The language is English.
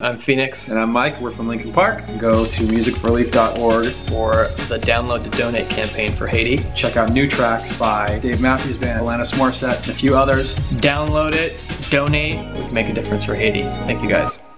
I'm Phoenix. And I'm Mike, we're from Lincoln Park. Go to musicforrelief.org for the Download to Donate campaign for Haiti. Check out new tracks by Dave Matthews Band, Alanis Morissette, and a few others. Download it, donate, we can make a difference for Haiti. Thank you guys.